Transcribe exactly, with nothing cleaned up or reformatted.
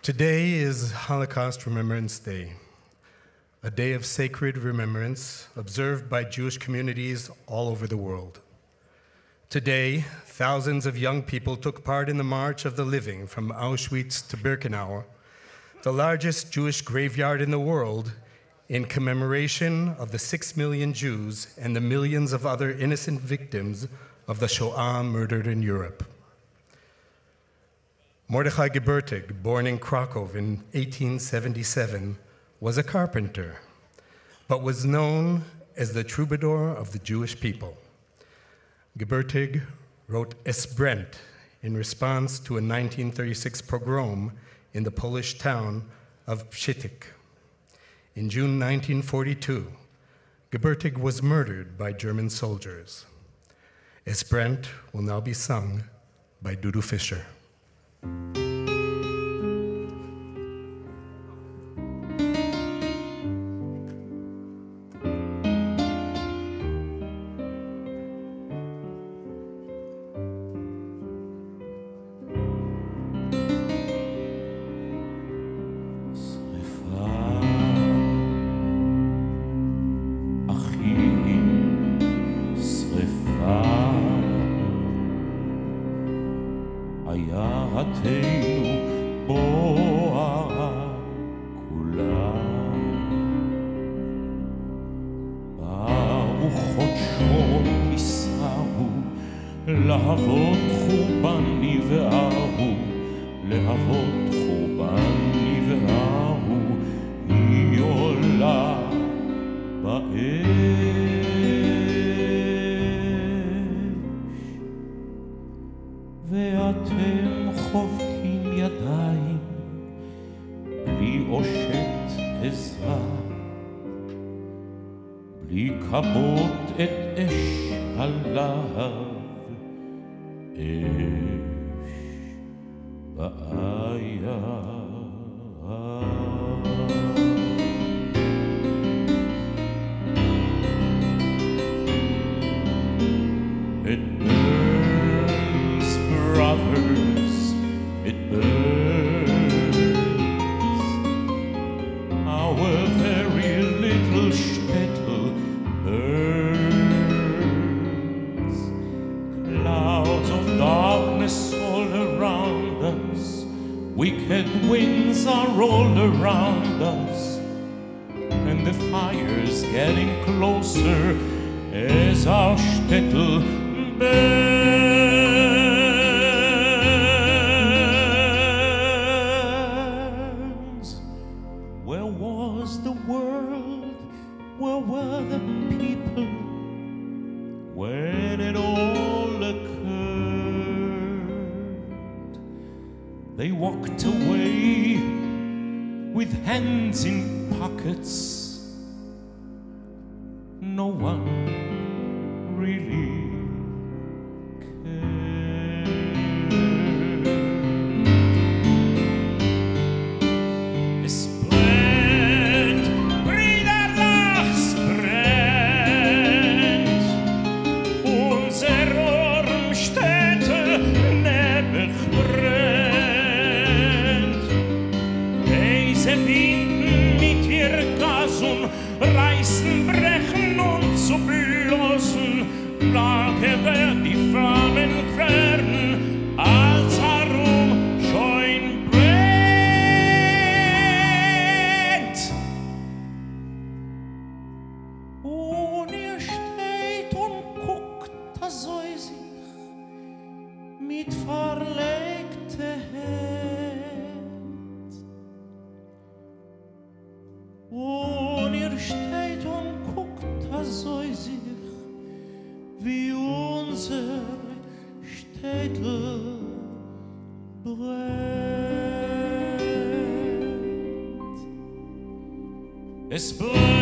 Today is Holocaust Remembrance Day, a day of sacred remembrance observed by Jewish communities all over the world. Today, thousands of young people took part in the March of the Living from Auschwitz to Birkenau, the largest Jewish graveyard in the world, in commemoration of the six million Jews and the millions of other innocent victims of the Shoah murdered in Europe. Mordechai Gebertig, born in Krakow in eighteen seventy-seven, was a carpenter, but was known as the troubadour of the Jewish people. Gebertig wrote Esbrent in response to a nineteen thirty-six pogrom in the Polish town of Pshitik. In June nineteen forty-two, Gebertig was murdered by German soldiers. Esbrent will now be sung by Dudu Fischer. להבות חורבן נבערו, להבות חורבן נבערו, היא עולה באש. ואתם חובקים ידיים, בלי אושת עזרה, בלי כבות את אש הלהב. אש בעיה. It burns, brothers, it burns. Our very little shtetl burns. Clouds of darkness all around us, wicked winds are all around us, and the fire's getting closer as our shtetl burns. Where was the world? Where were the people when it all occurred? They walked away with hands in pockets. No one really cared. Esbrent, Brüder, Esbrent, unser Ormstädte nebig brennt. Diese Winden mit ihr Gas und reißen, brechen und zu bloßen, Lage wird die Flammen queren, als herum schon brennt. Und ihr steht und guckt, da soll sich mit verlegter Hand. Und ihr steht und guckt, da soll sich wie unser Städtel brennt. Es brennt.